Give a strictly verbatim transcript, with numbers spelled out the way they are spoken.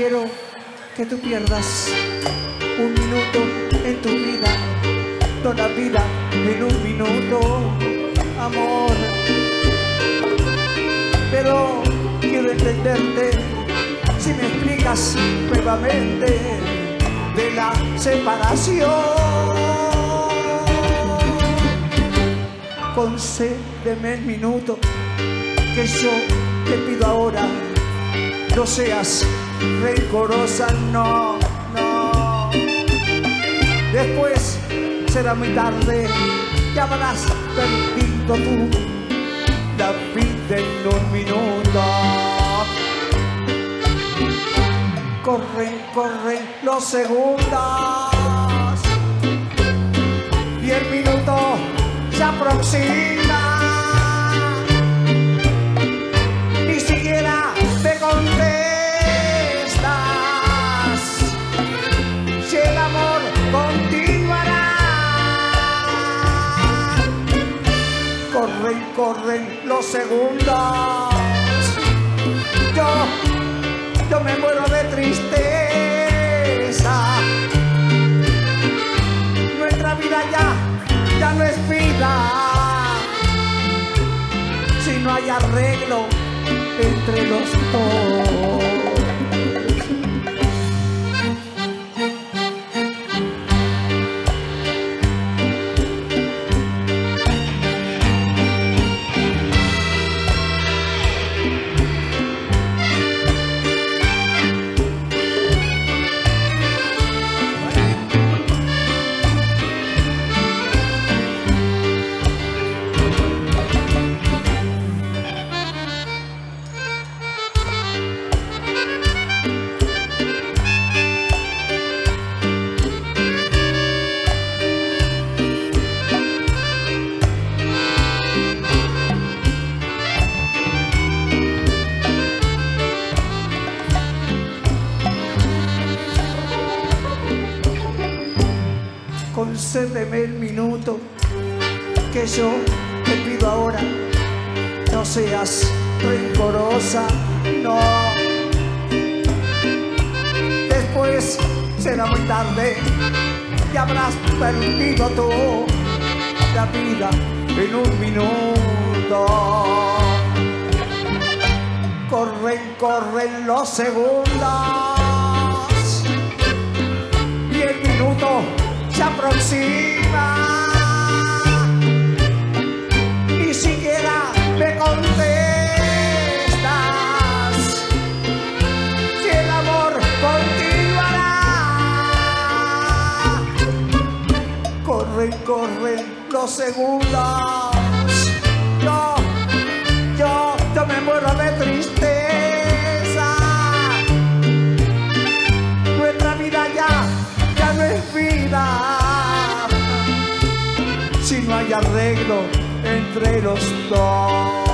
quiero que tú pierdas un minuto en tu vida, toda vida en un minuto, amor. Pero quiero entenderte si me explicas nuevamente de la separación. Concédeme el minuto que yo te pido ahora. No seas rencorosa, no, no. Después será muy tarde y habrás perdido tú la vida en un minuto. Corren, corren los segundos y el minuto se aproxima. Ni siquiera te contestas si el amor continuará. Corren, corren los segundos. Yo, yo me muero de tristeza. Nuestra vida ya, ya no es vida si no hay arreglo entre los dos. Concédeme el minuto que yo te pido ahora. No seas rencorosa, no. Después será muy tarde y habrás perdido tú la vida en un minuto. Corren, corren los segundos y el minuto se aproxima. Ni siquiera me contestas si el amor continuará. Corren, corren los segundos. Yo, yo, yo me muero de tristeza. Nuestra vida ya, ya no es vida si no hay arreglo entre los dos.